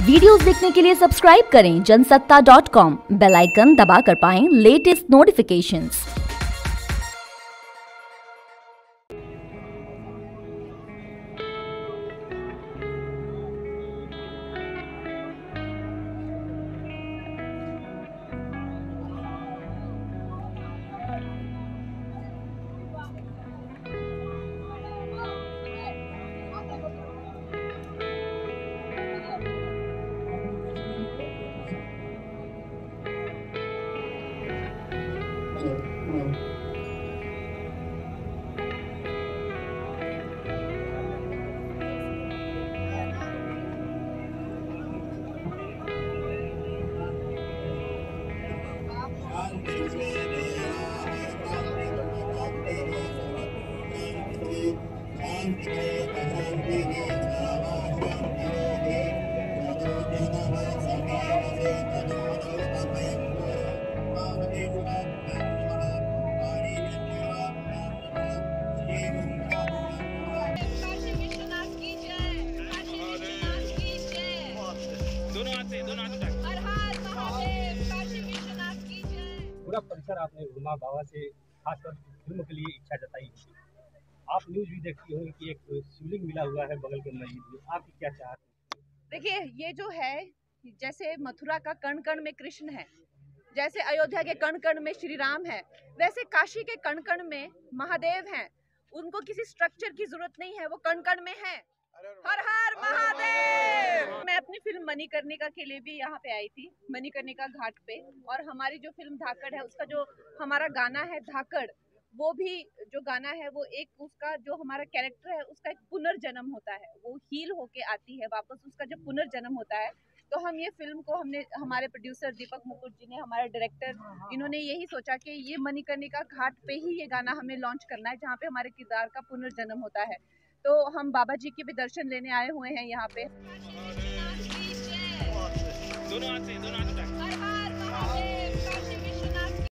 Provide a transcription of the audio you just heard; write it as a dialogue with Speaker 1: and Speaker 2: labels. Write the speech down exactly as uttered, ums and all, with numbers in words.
Speaker 1: Videos देखने के लिए सब्सक्राइब करें Jansatta dot com, bell icon दबाकर पाएं लेटेस्ट नोटिफिकेशंस।
Speaker 2: पूरा परिसर आपने उमा बाबा से खासकर फिल्म के लिए इच्छा जताई। आप न्यूज भी देखती होंगी कि एक शिवलिंग मिला हुआ है बगल के मस्जिद में, आपकी क्या चाह?
Speaker 3: देखिए, ये जो है जैसे मथुरा का कण कण में कृष्ण है, जैसे अयोध्या के कण कण में श्री राम है, वैसे काशी के कण कण में महादेव हैं। उनको किसी स्ट्रक्चर की जरूरत नहीं है, वो कण कण में है। हर हर महादेव। मैं अपनी फिल्म मणिकर्णिका के लिए भी यहाँ पे आई थी, मणिकर्णिका घाट पे, और हमारी जो फिल्म धाकड़ है उसका जो हमारा गाना है धाकड़, वो भी जो गाना है वो एक उसका जो हमारा कैरेक्टर है उसका एक पुनर्जन्म होता है, वो हील होके आती है वापस, उसका जब पुनर्जन्म होता है। तो हम ये फिल्म को हमने हमारे प्रोड्यूसर दीपक मुकुट जी ने, हमारे डायरेक्टर, इन्होंने यही सोचा कि ये मणिकर्णिका घाट पे ही ये गाना हमें लॉन्च करना है जहाँ पे हमारे किरदार का पुनर्जन्म होता है। तो हम बाबा जी के भी दर्शन लेने आए हुए हैं यहाँ पे। दोनों हाथ से, दोनों हाथ से।